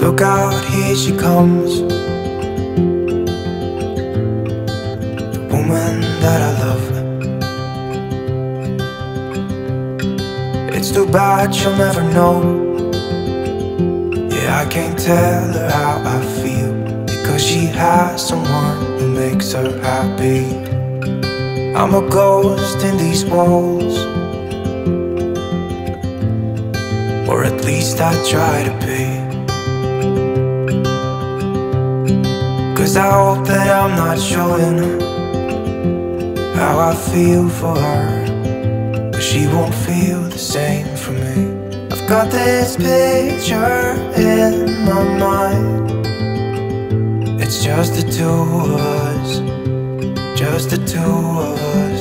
Look out, here she comes, the woman that I love. It's too bad she'll never know. Yeah, I can't tell her how I feel, because she has someone who makes her happy. I'm a ghost in these walls, or at least I try to be. 'Cause I hope that I'm not showing how I feel for her, but she won't feel the same for me. I've got this picture in my mind. It's just the two of us, just the two of us.